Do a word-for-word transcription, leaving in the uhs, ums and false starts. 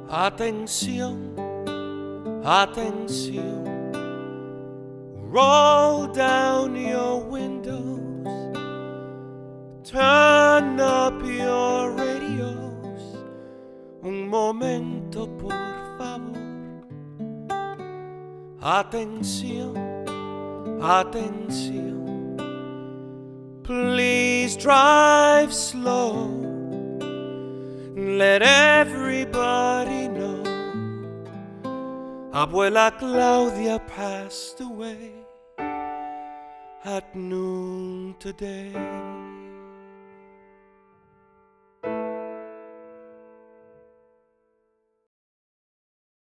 Atención, atención. Roll down your windows, turn up your radios. Un momento, por favor. Atención, atención. Please drive slow. Let everybody know Abuela Claudia passed away at noon today.